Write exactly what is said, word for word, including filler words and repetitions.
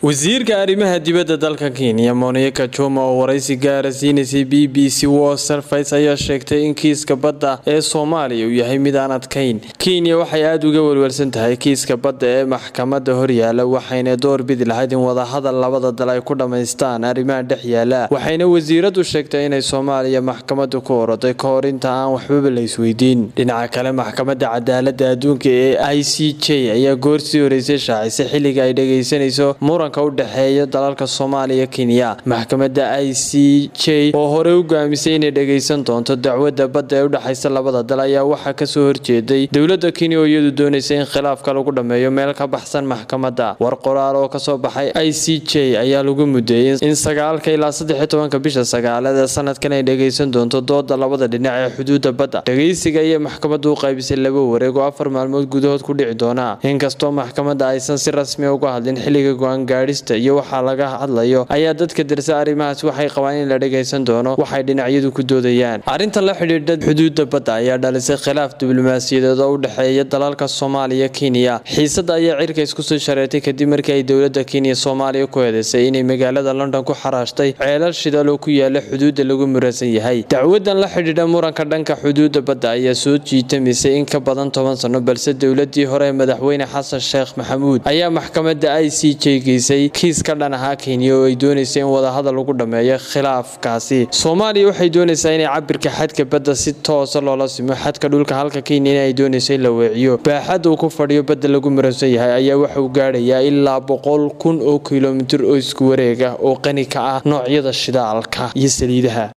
wasiirka arrimaha dibadda dalka Kenya Monica Choma oo waraysi gaar ah siinayay B B C World Service ayaa sheegtay in kiiska badda ee Soomaaliya uu yahay mid aan adkayn. Kenya waxay aad uga walwalsan tahay kiiska badda ee maxkamadda horyaala waxayna door bidi lahayd in wada hadal labada dal ay ku dhameystaan arrimaha dhex yaala. Waxayna wasiiradu sheegtay in Soomaaliya maxkamaddu ku oroday ka hor inta aan waxba la isweydiin. Dhinaca kale maxkamadda cadaaladda adduunka ee I C J ayaa goortii horeysay shaacisay xilliga ay dhageysanayso muranka u dhaxeeya dalalka Soomaaliya Kenya. Maxkamadda I C J oo hore u go'aamisay inay dhageysan doonto dacwadda badda ee u dhaxaysa labada dal ayaa waxa ka soo horjeeday dawladda Kenya oo iyadu doonaysay in khilaafka lagu dhameeyo meel ka baxsan maxkamadda. War qoraal oo ka soo baxay I C J ayaa lagu mudeeyay in sagaalka ilaa saddex iyo tobanka bisha sagaalaad ee sanadkan ay dhageysan doonto dooda labada dhinac ee xuduudda badda. Dhageysiga iyo maxkamaddu u qaybisay laba wareeg oo afar maalmood gudahood ku dhici doona. Inkastoo maxkamadda aysan si rasmi ah uga hadlin xilliga go'aan gaadhista iyo waxa laga hadlayo ayaa dadka darsa arrimahaas waxay qabaan in la dhageysan doono waxay dhinacyadu ku doodayaan. Arrintan la xiriirta xuduudda badda ayaa dhalisay khilaaf diblomaasiyadeed oo u dhaxeeya dalalka Soomaaliya Kenya. Xiisada ayaa cirka isku soo shareetay kadib markii ay dawladda Kenya Soomaaliya ku eedeysay inay magaalada London ku xaraashtay ceelal shidaal oo ku yaala xuduudda lagu muransan yahay. Dacwadan la xiriirta muranka dhanka xuduudda badda ayaa soo jiitamisay in ka badan toban sano balse dawladdii hore madaxweyne Xasan Sheekh Maxamuud ayaa maxkamadda I C J geysay kiis ka dhan ah Kenya oo ay doonaysay in wada hadal lagu dhameeyo khilaafkaasi. Soomaaliya waxay doonaysaa in cabirka xadka badda si toos ah loola simo xadka dhulka halka Kenya ay doonaysay la weeciyo. Baaxadda uu ku fadhiyo badda lagu muransan yahay ayaa waxa uu gaarayaa ilaa boqol kun oo kiiloomitir oo isku wareeg ah oo qani ka ah noocyada shidaalka iyo saliidaha.